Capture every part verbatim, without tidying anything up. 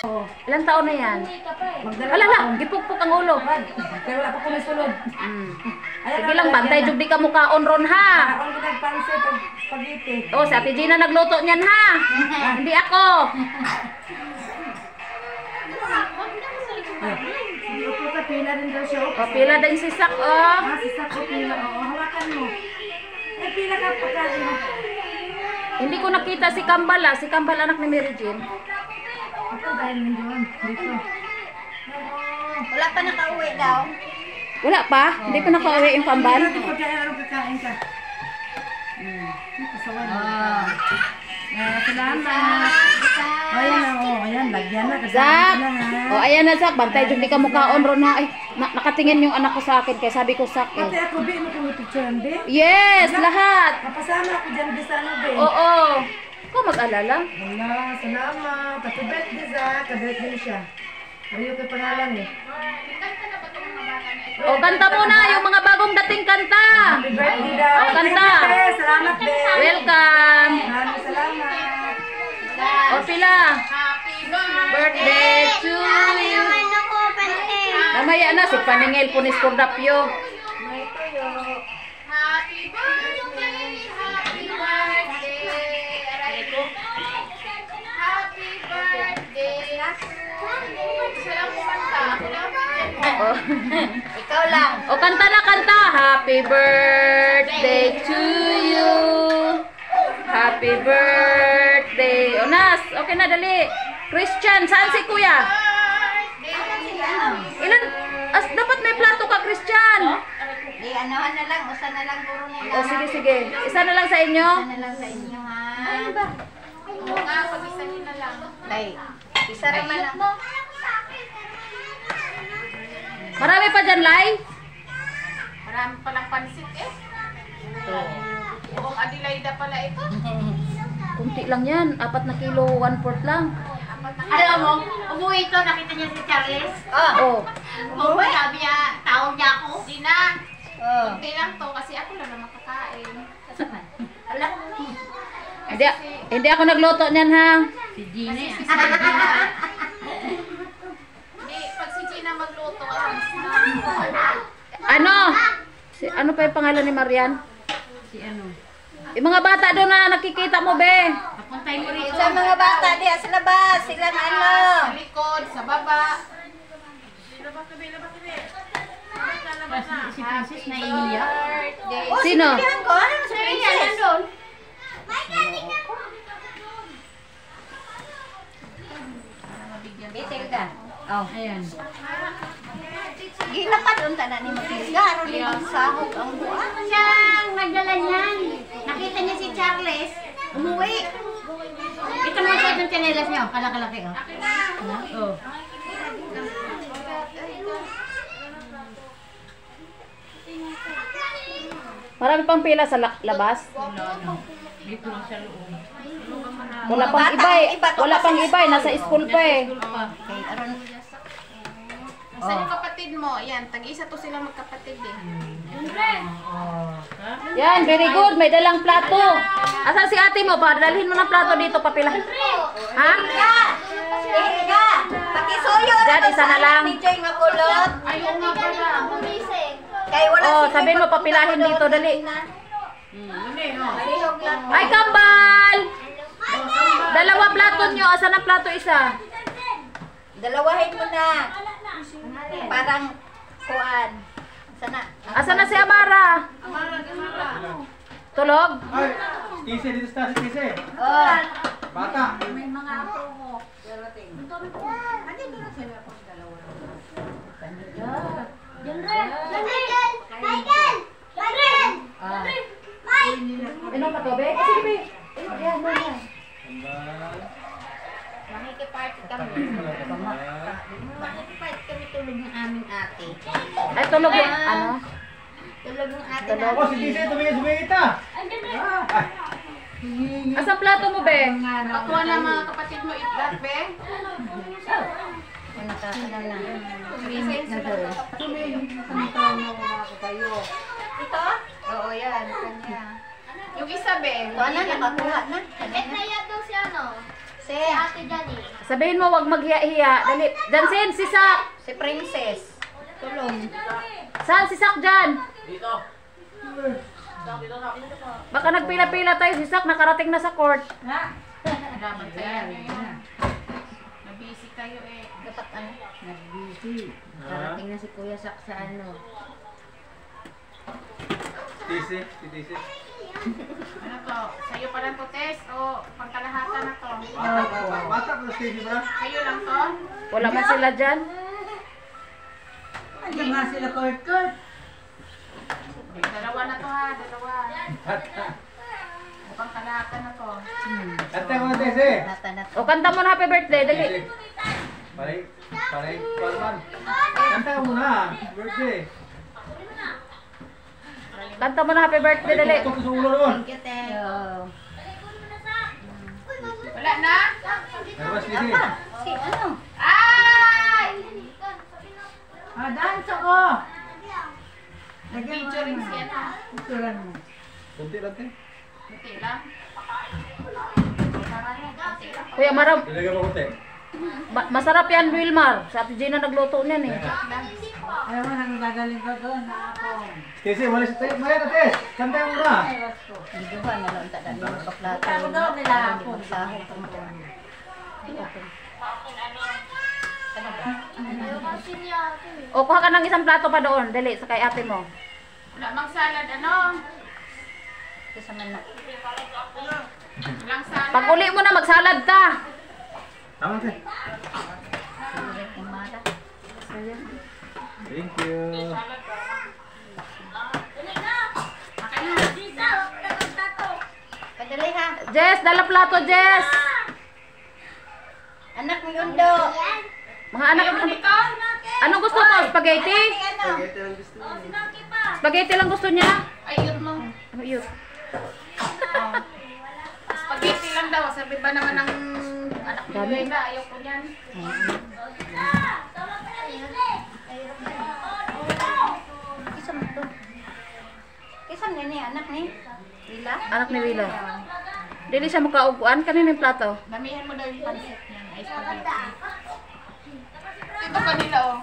Oh. Ilang taon na yan? Wala lang, gipukpok ang ulo. Kaya wala pa ko may sulod. Mm. Sige lang, bantay jud di ka mukhaon ron ha. Ako ko nagpansin pag spaghetti. Oh, si Ate Gina nagluto niyan ha. Hindi ako. Hindi ko ka pila din daw siya. Oh, pila din si Sak oh. Ah, si Sak ko pila. Oo, hawakan mo. Eh, pila ka pagkain. Hindi ko nakita si Kambal ah. Si Kambal anak ni Mary Jane. Ito dahil nandiyan. Dito. Wala pa nakauwi daw. Wala pa? Hindi pa nakauwi yung Kambal? Hindi ko pagkain. Anong kakain ka? Hmm. Kasawan mo. Ah, salamat. Oh, ayan oh, ayan, lagyan na. Zak! Oh, ayan na Zak. Bantay jud di ka mukhaon ron ha. Ay, na nakatingin yung anak ko sa akin. Kaya sabi ko Sak Pati eh. ako, Bi, mo kung picture yan, Bi? Yes, lahat. Napasama ako dyan, Bi, sa ano, Bi? Oo. Ikaw mag-alala? Wala, salamat. Happy birthday, Zak. Ka-birthday siya. Ayaw kay pangalan eh. O, kanta muna yung mga bagong dating kanta. Happy birthday daw. O, kanta. Be, salamat, Be. Welcome. Maraming salamat. O, pila. Birthday to you. Namaya na, si Paningil Punis Cordapio. May tuyo. Happy birthday, happy birthday. Aray ko. Happy birthday. Isa lang kumanta. O, Ikaw lang. o, kanta na, kanta. Happy birthday to you. Happy birthday. O, Nas, okay na, dali. Christian, saan si Kuya? Ilan? As, dapat may plato ka, Christian. Di, anuhan na lang. Usa na lang puro nila. O, sige, sige. Isa na lang sa inyo. Usa na lang sa inyo, ha? Ano ba? Oo nga, pag-isa nila lang. Ay, isa naman ako. Marami pa dyan, Lai? Marami palang pansit eh. Buong Adelaida pala ito. Kunti lang yan. Apat na kilo, one fourth lang. Alam mo, umuwi ito, nakita niya si Charles. Oh. Oh. Umuwi, sabi niya, tawag niya ako. Di na. Oh. Kunti lang to kasi ako lang naman kakain. Alam, Hindi, hindi ako nagluto niyan, ha? si Gina yan. Hindi, pag si Gina magluto, alas na. Ano? Si, ano pa yung pangalan ni Marian? Si ano? Yung mga bata doon na nakikita mo, be. Papuntay mo rito. Sa mga bata diya sa labas, sila na ano. Sa likod, sa baba. Si Princess naiiyak. Birthday. Oh, Sino? sinabihan ko. Ano sa princess? Bitil ka. Oh, ayan. Gila pa doon tanan ni Matilda. Aron ni magsahog ang buwan. Siyang nagdala niyan. Nakita niya si Charles. Umuwi. Ito mo siya yung chanelas niya. Oh. Kalakalaki, oh. Oh. Marami pang pila sa la- labas. Dito lang sa loob. Wala pang iba eh. Wala pang iba eh. Nasa school pa eh. Okay, aron. Saan yung kapatid mo? Yan, tag-isa to sila magkapatid eh. Yan, very good. May dalang plato. Asan si ate mo? Padalhin mo ng plato dito, papila. Ha? Hilga, pakisuyo Dad, na isa na lang. Ni Joy nga kulot. Ayaw nga pala. Kay wala Oh, si sabihin mo, Joy papilahin pagkakulot. dito, dali. Malihog lang. Ay, Kambal! Dalawa plato nyo. Asan ang plato isa? Dalawahin mo na. Parang kuan. Sana. Asan na si Amara? Tulog? Ay, Kise, dito sa si Kise. Oh. Bata. May mga apo ko. Inom ka to, be? Sige, be. Yan, yan, yan. Makikiparty kami. Makikiparty kami tulog ng aming ate. Ay, tulog yung ano? Tulog ng ate Tulog. Ako, si Kise, tumingin, sumingita. Asan plato mo, be? Pakuha na mga kapatid mo itlat, be. Ano ka? Ano na? Ito? Oo, yan. Kanya. Yung isa, be. Ito na, nakakuha na. na yan daw si ano? Si Ate Jenny. Sabihin mo, wag maghiya-hiya. Dali. Jansen, si Sak. Si Princess. Tulong. Saan si Sak dyan? Dito. Baka nagpila-pila tayo. Si Sak nakarating na sa court. Dapat kaya eh. Nabisi kayo eh. Dapat ano? Nag-busy. Karating na si Kuya Sak sa ano. Tisi, si Tisi. Ano to? Sa'yo pa lang to, Tess? O pangkalahatan na to? Bata, bata, bata pa sa Tisi ba? Sa'yo lang to? Wala man sila dyan. Andiyan nga sila court-court. Dalawa na to ha, dalawa. Bata. O pangkalahatan na to. Kanta mo na Tisi. Nata na O, kanta mo na happy birthday. Dali. Tisi. Paray, paray, Palman. Kanta ka muna. Birthday. Kanta mo na happy birthday. Dali. Ito sa ulo doon. Thank you, te. Wala na? Nervous Tisi. Si ano? Ay! Ah, dance ako. Lagyan mo Video rin na. siya na. Ito lang mo. Kunti lang te. Kunti lang. Marami, kunti lang. Kuya Maram, Ilagay mo kunti. ma- masarap yan, Wilmar. Si Ate Gina nagluto niyan eh. Ayaw mo nang gagaling ko doon na ako. Tisi, walis tayo. Maya na Tes. Kanta mo na. Hindi ba nga lang tada mo paplato. Ako daw nila ako. Magsahod ko mo. O, kuha ka ng isang plato pa doon. Dali, sa kay ate mo. Wala mang salad, ano? Kasi man na. Walang salad. Pag uli mo na, magsalad ta. Tama te. Sige, kumara. Thank you. Padali ha. Jess, dala plato, Jess. Anak ni Undo. Mga anak, Ayaw mo dito? anong gusto mo? Spaghetti? Ano? Spaghetti lang gusto niya? Ayot mo. Ano yun? Oh. Spaghetti lang daw. Sabi ba naman ng anak ni Dami. Luella, ayaw ko niyan. Kisam to. Kisam ni anak ni. Lila. Anak ni Willa. Dili siya makauguan. Kanina yung plato. Damihan mo daw yung pancit niyan. Ay, spaghetti. Ito kanila, oh.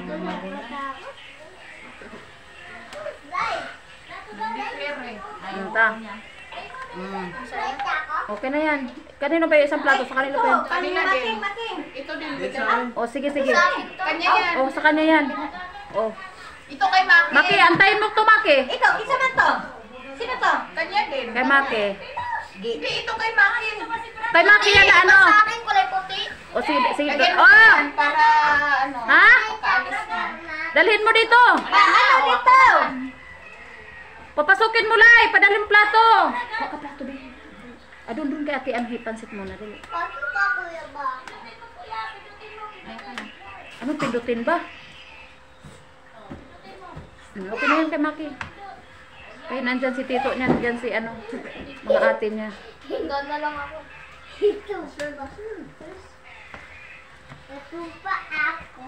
Hindi clear eh. Ayun ta. Mm. Okay na yan. Kanino ba yung isang plato? Sa kanila ba yun? Kanila din. Ito din. Ito. O, sige, sige. Kanya yan. O, sa kanya yan. O. Ito kay Maki. Maki, antayin mo to, Maki. Ikaw, isa man to. Sino to? Kanya din. Kay Maki. Hindi, ito kay Maki. Kay Maki yan na ano? Sa akin kulay puti. O, sige, sige. Lagyan mo Oh! yan para ano. Ha? Kaalis na. Dalhin mo dito. Ano dito? Papasukin mo, Lai. Padalhin mo plato. Huwag ka plato, be. Ah, doon, doon kay Ate Anhi. Pansit mo na. Dali. Ano, pindutin ba? Hmm, okay na yan kay Maki. Kaya nandyan si Tito niya, nandyan si ano, mga ate niya. Hingga na lang ako. Ito. Ito pa ako.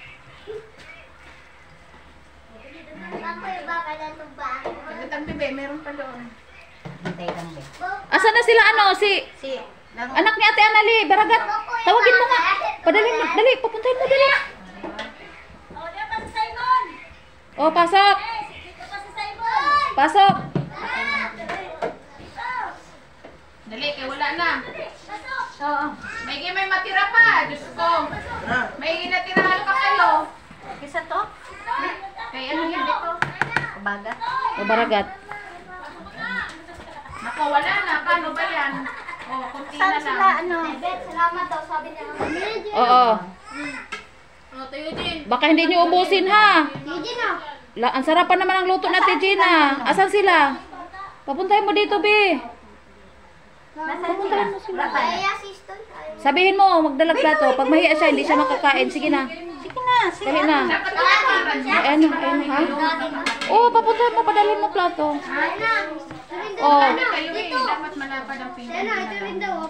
Ako yung baka na itong ba ako. Pagkatang bebe, meron pa doon. Hintay lang ba? Asan na sila ano, si Si, lang. anak ni Ate Anali, Baragat. Tawagin mo nga. Padalhin mo, dali, papuntahin mo, dali. O, diyan pa si Simon. Oh, pasok. Dito pa si Simon. Pasok. Dali, kaya wala na. Oo. May may matira pa. Diyos ko. May natirahan pa kayo. Isa to? Kaya ano yan dito? Kabaga. O, Baragat. Naku, wala na. Paano ba yan? O, kunti na Saan lang. sila ano? Bet, salamat daw. Sabi niya naman. Oo. O, tayo din. Baka hindi niyo ubusin, ha? Gigi na. La, ang sarap pa naman ang luto natin, Gina. Asan sila? Papuntahin mo dito, Bi. Nasaan sila? Kaya sister. Sabihin mo, magdalag plato. Pag mahiya siya, hindi siya makakain. Sige na. Sige na, sige Dali na. Dapat nakakaran siya. Ay, ano, ayun, ha? Oo, papuntahin mo, padalhin mo plato. Ay na. Ito rin daw. Oh. Ano kayo eh. Dapat malapad ang pinggan. Ano, ito rin daw.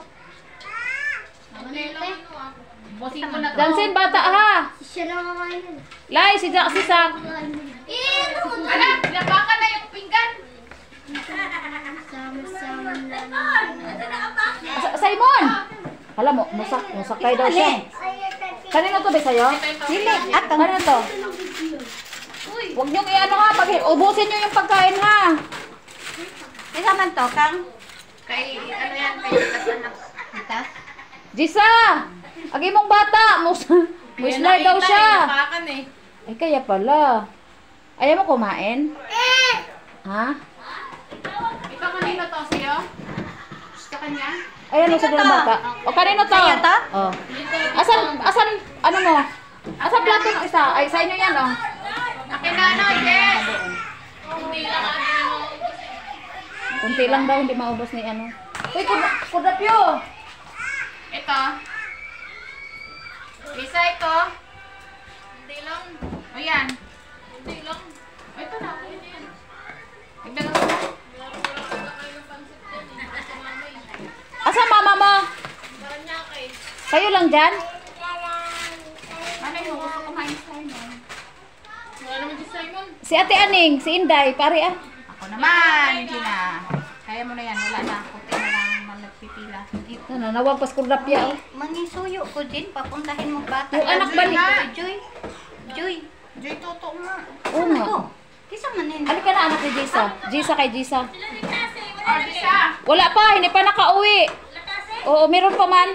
Bosin ko na to. Dansin, bata, ha? Siya lang mamayin. Lai, si Jack, si Sak. Eh, Anak, labakan na yung pinggan. sama-sama na. Sa- Simon! Hala mo, musak, musakay daw siya. Kanino to ba sa'yo? Dili, atong. Ano to? Huwag niyong i-ano ha, pag ubusin niyo yung pagkain ha. Kaya man to, Kang. Kay, ano yan, kay itas anak. Itas. Jisa! Agi mong bata! Mus Muslay daw siya. Pakan eh. Ay, kaya pala. Ayaw mo kumain? Ha? Ito kanino to sa'yo? Sa kanya? Ayan mo sa ng bata. O, kanino to? Sa'yo to? Oh. Asan, asan, ano mo? Asan plato ng isa? Ay, sa inyo yan, oh. Akin na ano, Jess! Hindi lang ano. Kunti lang daw, hindi maubos ni ano. Uy, kuda- kudapyo! Ito. Isa ito. Hindi lang. O yan. Hindi lang. O ito na. Nagdagan ko. Asan mama mo? Kayo lang dyan? Ano yung gusto kumain sa inyo? Wala naman si Simon. Si Ate Aning, si Inday, pare ah. Ako naman, hindi na. Kaya mo na yan, wala na. Kunti na lang malagpipila. Ano, nawagpas kudapya oh. Mangisuyo ko din, papuntahin mo bata. Yung anak ba ni... Joy. Joy. Joy, toto nga. Oo nga. Oh, kisa man yun. Ano ka na anak ni Jisa? Jisa kay Jisa. O, Jisa. Wala pa, hindi pa nakauwi. Oo, meron pa man.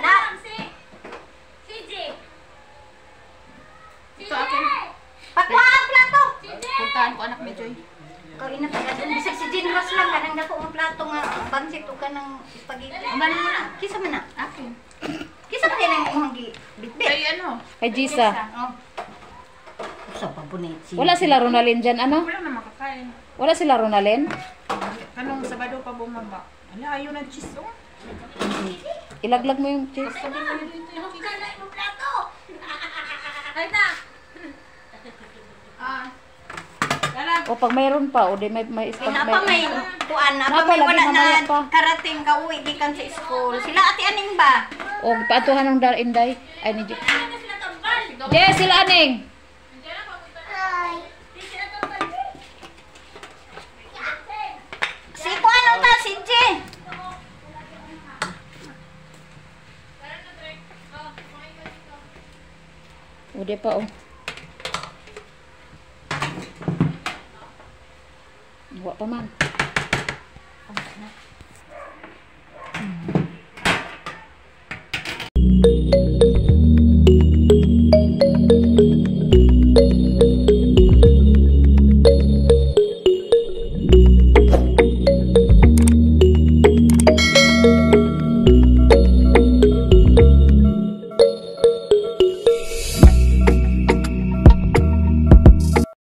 Ito akin. Pakuha ang plato. Puntahan ko anak ni Joy. Ikaw ina pala dun. Bisag si Jean Ross lang. Kanang dako ang plato nga. Bangsit o ka ng spaghetti. Umanin mo na. Kisa man na. Akin. Kisa man din ang imong gi- bitbit. Kay ano? Kay Jisa. Oh. Usa pa bunit si. Wala sila Ronalyn dyan, ano? Wala na makakain. Wala sila Ronalyn? Kanong Sabado pa bumaba. Ala, ayaw na cheese oh. Ilaglag mo yung cheese. Ah. Lala. O pag mayroon pa, o di may may Kaya spag napa may kuan na Napa, pa may lagi wala mamaya na pa. karating ka uwi gikan sa school. Sila ati aning ba? O paatuhan ng Dar Inday. Ay ni Jess. Jess, sila aning. Si kuan ang ta si J. O di pa o. Buwa pa man.